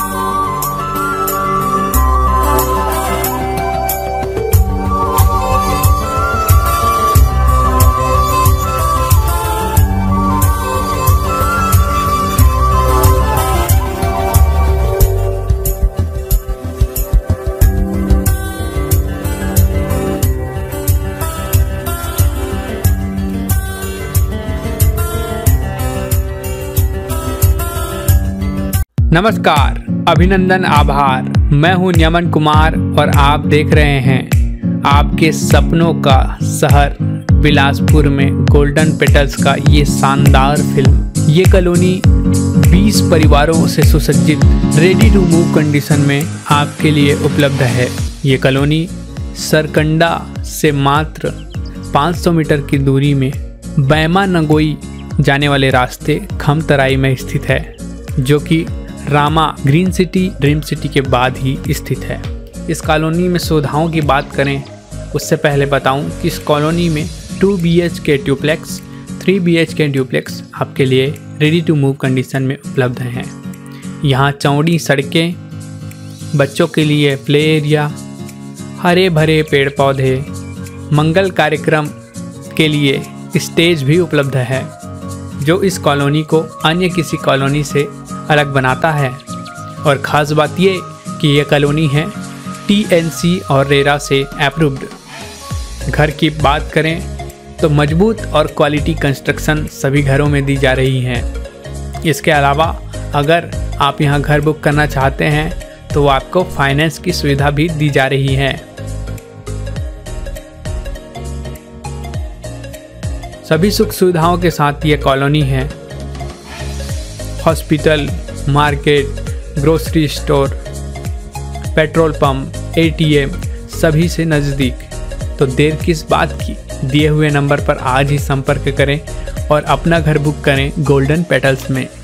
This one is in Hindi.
नमस्कार, अभिनंदन, आभार। मैं हूं न्यमन कुमार और आप देख रहे हैं आपके सपनों का शहर बिलासपुर में गोल्डन पेटल्स का ये शानदार फिल्म। ये कॉलोनी 20 परिवारों से सुसज्जित रेडी टू मूव कंडीशन में आपके लिए उपलब्ध है। ये कॉलोनी सरकंडा से मात्र 500 मीटर की दूरी में बैमा नगोई जाने वाले रास्ते खमतराई में स्थित है, जो कि Rama green city dream city के बाद ही स्थित है। इस कॉलोनी में सुविधाओं की बात करें उससे पहले बताऊं कि इस कॉलोनी में 2 BHK ड्यूप्लेक्स, 3 BHK ड्यूप्लेक्स आपके लिए रेडी टू मूव कंडीशन में उपलब्ध हैं। यहाँ चौड़ी सड़कें, बच्चों के लिए प्ले एरिया, हरे भरे पेड़ पौधे, मंगल कार्यक्रम के लिए स्टेज भी उपलब्ध है, जो इस कॉलोनी को अन्य किसी कॉलोनी से अलग बनाता है। और ख़ास बात ये कि यह कॉलोनी है TNC और रेरा से अप्रूव्ड। घर की बात करें तो मजबूत और क्वालिटी कंस्ट्रक्शन सभी घरों में दी जा रही है। इसके अलावा अगर आप यहाँ घर बुक करना चाहते हैं तो आपको फाइनेंस की सुविधा भी दी जा रही है। सभी सुख सुविधाओं के साथ ये कॉलोनी है। Hospital, market, grocery store, petrol pump, ATM सभी से नज़दीक। तो देर किस बात की, दिए हुए नंबर पर आज ही संपर्क करें और अपना घर बुक करें गोल्डन पेटल्स में।